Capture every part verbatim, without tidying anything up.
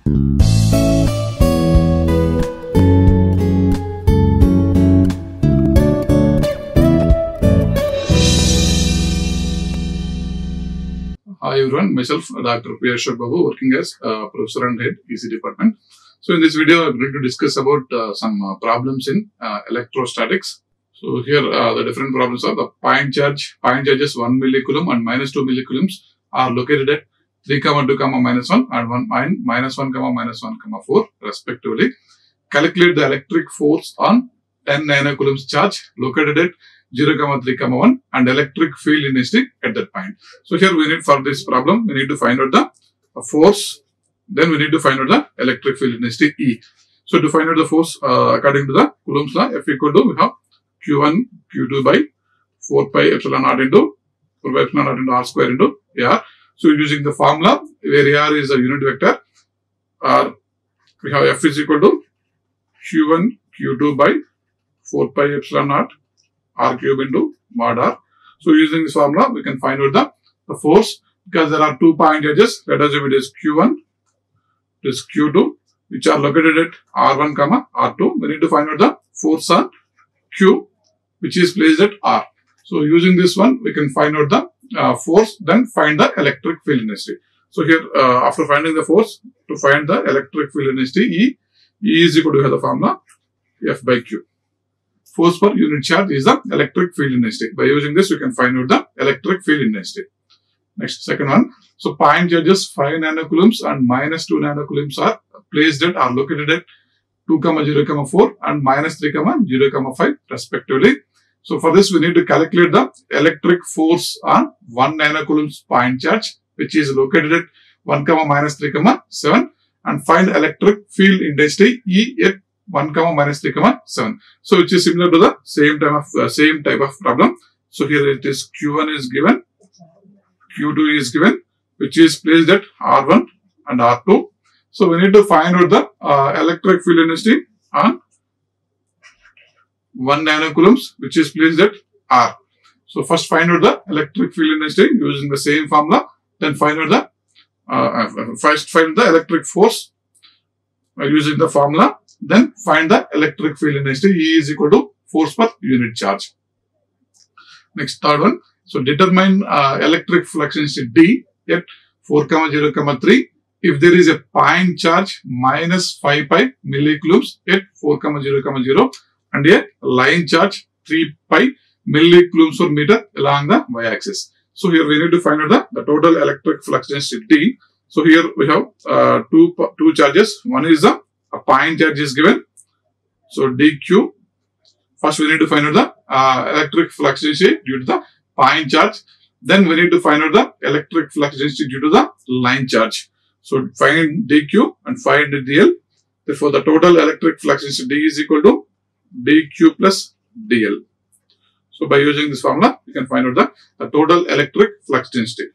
Hi everyone, myself Doctor P. Ashok Babu, working as uh, Professor and Head E C Department. So in this video, I'm going to discuss about uh, some uh, problems in uh, electrostatics. So here uh, the different problems are the point charge, point charges one millicoulomb and minus two millicoulombs are located at three comma two comma minus one and one min minus one comma minus one comma four respectively. Calculate the electric force on ten nanocoulombs charge located at zero comma three comma one and electric field intensity at that point. So here we need, for this problem, we need to find out the force, then we need to find out the electric field intensity E. So to find out the force uh, according to the Coulomb's law, F equal to, we have Q one Q two by four pi epsilon naught into four pi epsilon naught into R square into A R. So using the formula where A R is a unit vector, uh, we have F is equal to Q one Q two by four pi epsilon naught R cube into mod R. So using this formula, we can find out the, the force, because there are two point charges. Let us assume it is Q one, it is Q two, which are located at R one comma R two. We need to find out the force on Q, which is placed at R. So using this one, we can find out the uh, force, then find the electric field intensity. So here, uh, after finding the force, to find the electric field intensity E, E is equal to, have the formula F by Q. Force per unit charge is the electric field intensity. By using this, we can find out the electric field intensity. Next, second one. So, point charges five nanocoulombs and minus two nanocoulombs are placed at, are located at two comma zero comma four and minus three comma zero comma five respectively. So, for this, we need to calculate the electric force on one nanocoulombs point charge, which is located at one comma minus three comma seven, and find electric field intensity E at one comma minus three comma seven. So which is similar to the same type of uh, same type of problem. So here it is Q one is given, Q two is given, which is placed at R one and R two. So we need to find out the uh, electric field intensity on one nanocoulombs, which is placed at R. So first find out the electric field intensity using the same formula. Then find out the uh, first find the electric force uh, using the formula. Then find the electric field intensity. E is equal to force per unit charge. Next, third one. So determine uh, electric flux intensity D at four comma zero comma three if there is a point charge minus five pi millicoulombs at four comma zero comma zero and a line charge three pi millicoulombs per meter along the y-axis. So here we need to find out the, the total electric flux density D. So here we have uh, two two charges. One is the a point charge is given. So dq. First we need to find out the uh, electric flux density due to the point charge. Then we need to find out the electric flux density due to the line charge. So find dq and find dl. Therefore the total electric flux density D is equal to dq plus dl. So by using this formula, you can find out the, the total electric flux density.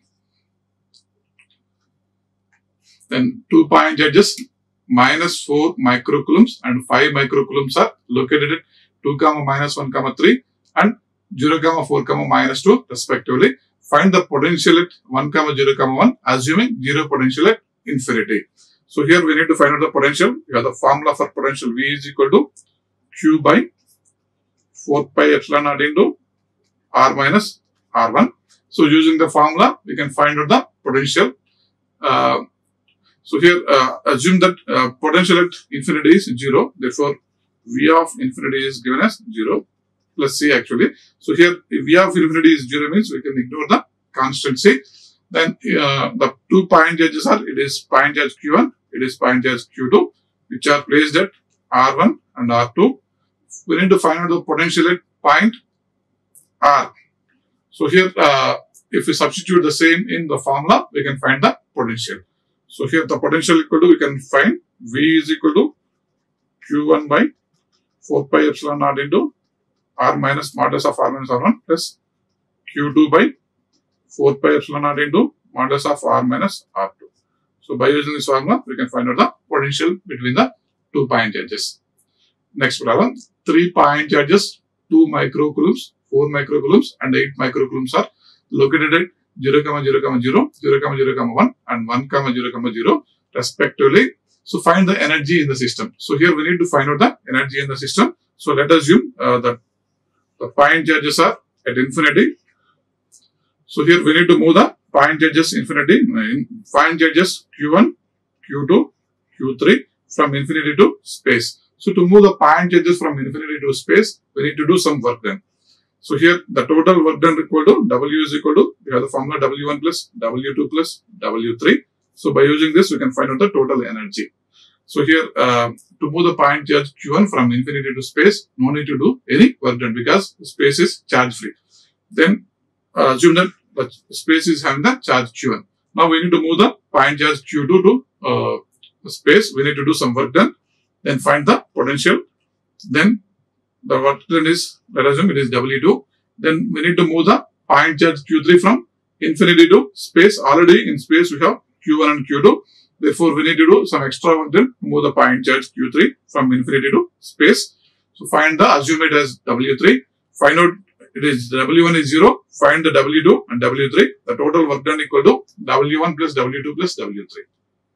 Then two point charges minus four microcoulombs and five microcoulombs are located at two comma minus one comma three and zero comma four comma minus two respectively. Find the potential at one comma zero comma one, assuming zero potential at infinity. So here we need to find out the potential. We have the formula for potential. V is equal to Q by four pi epsilon naught into R minus R one. So using the formula, we can find out the potential. Uh, So here, uh, assume that uh, potential at infinity is zero. Therefore, V of infinity is given as zero plus C actually. So here, if V of infinity is zero means we can ignore the constant C. Then uh, the two point charges are, it is point charge Q one, it is point charge Q two, which are placed at R one and R two. We need to find out the potential at point R. So here, uh, if we substitute the same in the formula, we can find the potential. So here the potential equal to, we can find V is equal to Q one by four pi epsilon naught into R minus modulus of R minus R one plus Q two by four pi epsilon naught into modulus of R minus R two. So by using this formula, we can find out the potential between the two point charges. Next problem, three point charges, two microcoulombs, four microcoulombs and eight microcoulombs are located at zero comma zero comma zero, zero comma zero comma one and one comma zero comma zero respectively. So find the energy in the system. So here we need to find out the energy in the system. So let us assume uh, that the point charges are at infinity. So here we need to move the point charges infinity, point charges Q one, Q two, Q three from infinity to space. So to move the point charges from infinity to space, we need to do some work then. So here the total work done equal to W is equal to, we have the formula W one plus W two plus W three. So by using this, we can find out the total energy. So here uh, to move the point charge Q one from infinity to space, no need to do any work done because space is charge free. Then uh, assume that the space is having the charge Q one. Now we need to move the point charge Q two to uh, space. We need to do some work done. Then find the potential. Then the work done is, let us assume it is W two. Then we need to move the point charge Q three from infinity to space. Already in space we have Q one and Q two. Therefore, we need to do some extra work done to move the point charge Q three from infinity to space. So find the, assume it as W three. Find out it is W one is zero. Find the W two and W three. The total work done equal to W one plus W two plus W three.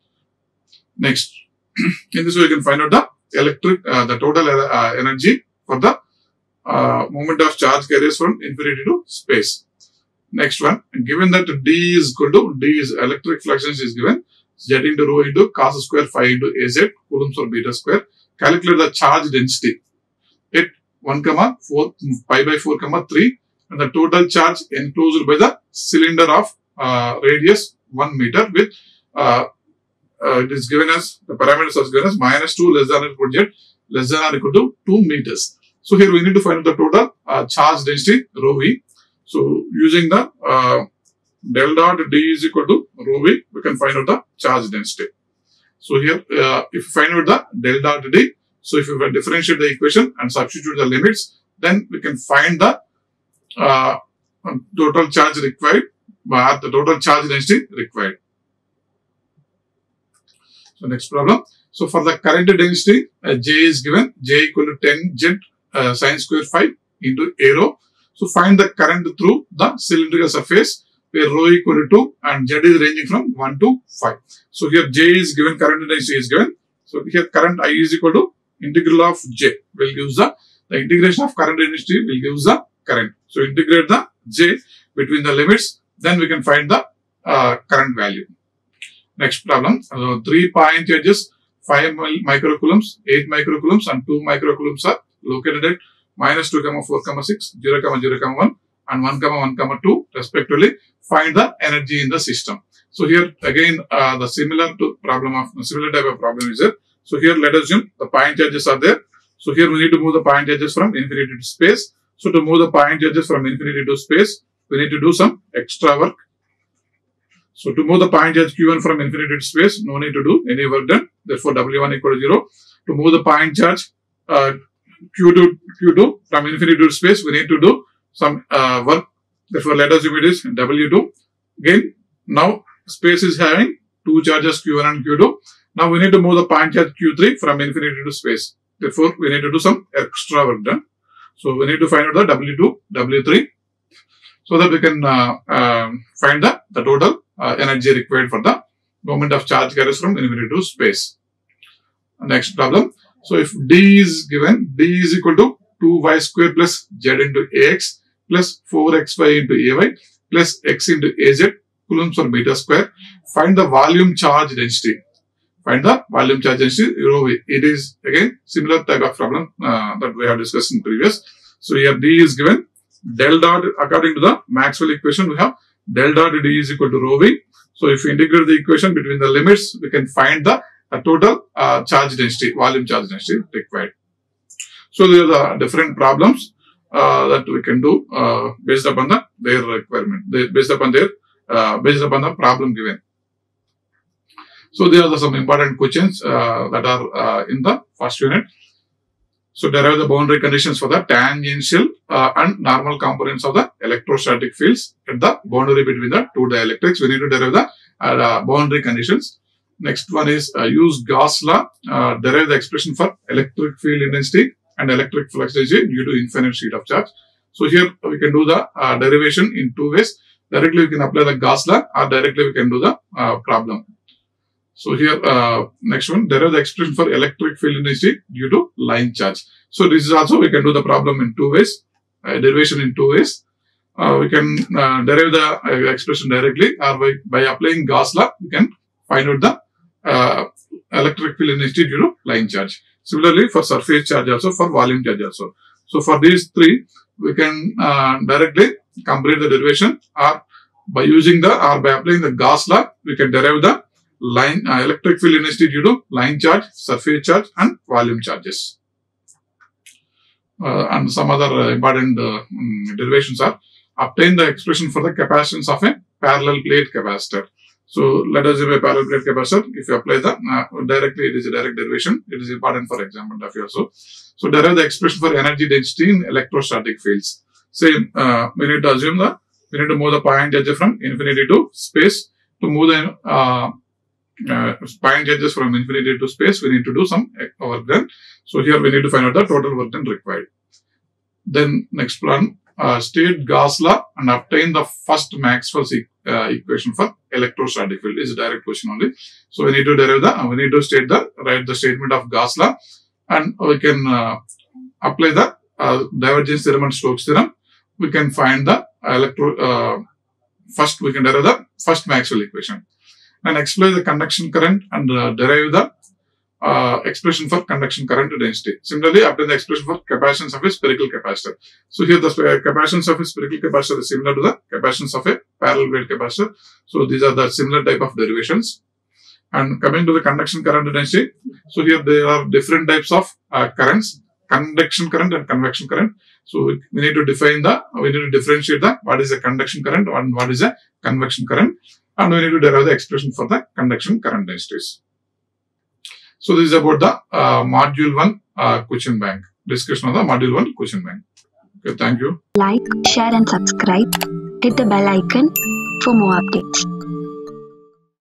Next, in this way you can find out the electric, uh, the total uh, energy for the uh, movement of charge carriers from infinity to space. Next one, given that D is equal to, D is electric fluctuation is given, Z into rho into cos square phi into A Z, coulombs or beta square. Calculate the charge density at one comma four, pi by four comma three, and the total charge enclosed by the cylinder of uh, radius one meter with uh, uh, it is given as, the parameters are given as minus two less than or equal to less than or equal to two meters. So here we need to find out the total uh, charge density rho v. So using the uh, del dot D is equal to rho v, we can find out the charge density. So here, uh, if you find out the del dot D, so if you differentiate the equation and substitute the limits, then we can find the uh, total charge required, or the total charge density required. So next problem. So for the current density, uh, J is given, J equal to ten Z uh, sine square phi into A rho. So find the current through the cylindrical surface, where rho equal to two and Z is ranging from one to five. So here J is given, current density is given. So here current I is equal to integral of J will give the, the integration of current density will give the current. So integrate the J between the limits, then we can find the uh, current value. Next problem, uh, three point charges, five microcoulombs, eight microcoulombs and two microcoulombs are located at minus two comma four comma six, zero comma zero comma one and one comma one comma two respectively. Find the energy in the system. So here again uh, the similar to problem of similar type of problem is there. So here let us assume the point charges are there. So here we need to move the point charges from infinity to space. So to move the point charges from infinity to space, we need to do some extra work. So to move the point charge Q one from infinity to space, no need to do any work done. Therefore W one equal to zero. To move the point charge uh, Q two, Q two from infinity to space, we need to do some uh, work. Therefore let us assume it is W two. Again, now space is having two charges Q one and Q two. Now we need to move the point charge Q three from infinity to space. Therefore we need to do some extra work done. So we need to find out the W two, W three, so that we can uh, uh, find the, the total uh, energy required for the movement of charge carriers from infinity to space. Next problem. So if D is given, D is equal to two y square plus Z into Ax plus four x y into Ay plus x into Az, coulombs or beta square. Find the volume charge density. Find the volume charge density rho v. It is again similar type of problem uh, that we have discussed in previous. So here D is given, del dot according to the Maxwell equation we have del dot D is equal to rho v. So if we integrate the equation between the limits, we can find the, the total uh, charge density, volume charge density required. So there are the different problems uh, that we can do uh, based upon the their requirement, they, based upon their uh, based upon the problem given. So there are some important questions uh, that are uh, in the first unit. So derive the boundary conditions for the tangential uh, and normal components of the electrostatic fields at the boundary between the two dielectrics. We need to derive the uh, boundary conditions. Next one is uh, use Gauss law, uh, derive the expression for electric field intensity and electric flux density due to infinite sheet of charge. So here we can do the uh, derivation in two ways. Directly we can apply the Gauss law or directly we can do the uh, problem. So here, uh, next one, derive the expression for electric field intensity due to line charge. So this is also, we can do the problem in two ways, uh, derivation in two ways. Uh, we can uh, derive the uh, expression directly, or by, by applying Gauss law, we can find out the uh, electric field intensity due to line charge. Similarly, for surface charge also, for volume charge also. So for these three, we can uh, directly complete the derivation, or by using the, or by applying the Gauss law, we can derive the line uh, electric field intensity due to line charge, surface charge, and volume charges. Uh, and some other uh, important uh, um, derivations are: obtain the expression for the capacitance of a parallel plate capacitor. So let us have a parallel plate capacitor. If you apply the uh, directly, it is a direct derivation. It is important for example of also. So derive the expression for energy density in electrostatic fields. Same, uh, we need to assume that we need to move the point charge from infinity to space. To move the uh, uh, point charges from infinity to space, we need to do some work done. So here we need to find out the total work done required. Then next one, uh, state Gauss law and obtain the first Maxwell's e uh, equation for electrostatic field. Is a direct question only. So we need to derive the, uh, we need to state the, write the statement of Gauss law, and we can uh, apply the uh, divergence theorem and Stokes theorem. We can find the electro, uh, first we can derive the first Maxwell equation, and explain the conduction current and uh, derive the uh, expression for conduction current density. Similarly, obtain the expression for capacitance of a spherical capacitor. So here the capacitance of a spherical capacitor is similar to the capacitance of a parallel plate capacitor. So these are the similar type of derivations. And coming to the conduction current density, so here there are different types of uh, currents: conduction current and convection current. So we need to define the, we need to differentiate the what is a conduction current and what is a convection current, and we need to derive the expression for the conduction current densities. So this is about the uh, module one uh, question bank, discussion of the module one question bank. Okay, thank you. Like, share and subscribe. Hit the bell icon for more updates.